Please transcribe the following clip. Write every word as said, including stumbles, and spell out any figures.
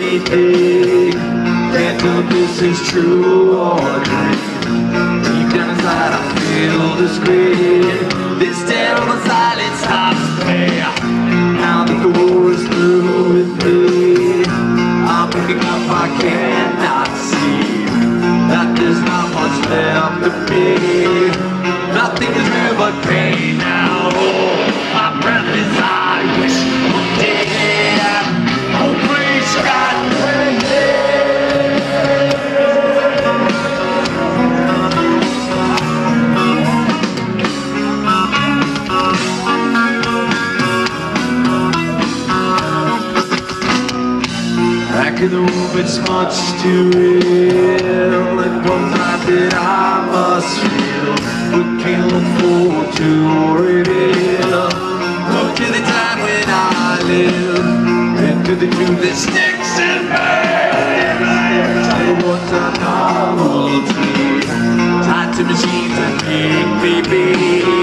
anything. Can't tell if this is true or a dream. Deep down inside I feel the scream. This terrible silence stops me. Now that the war is through with me, I'm looking up, I cannot see that there's not much left of me. Nothing is real but pain now. Oh, my breath is I wish for dead. Oh, please, God, bring me. Back in the room, it's much too real. It comes out that I must feel, but can't look forward to or reveal. Look to the time when I live, into the truth that sticks in me. Tell you what I novelty, tied to machines that make me be.